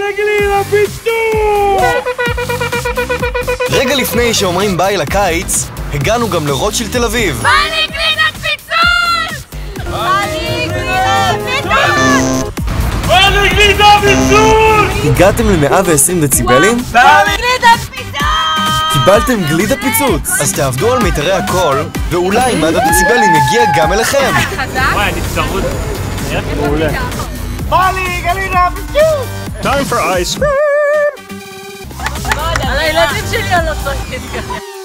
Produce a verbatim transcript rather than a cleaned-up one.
גלידה פיצוץ! רגע לפני שאומרים ביי לקיץ, הגענו גם לרוטשילד תל אביב. בא לי גלידת פיצוץ! בא לי גלידת פיצוץ! בא לי גלידה פיצוץ! הגעתם ל-מאה ועשרים דציבלים? בא לי גלידת פיצוץ! קיבלתם גלידה פיצוץ! אז תעבדו על מיתרי הקול, ואולי מד הדציבלים יגיע גם אליכם! חזק? וואי, אני צרוד. מעולה. בא לי גלידה פיצוץ! Time for ice cream! על הילדים שלי אני לא צוחקת ככה.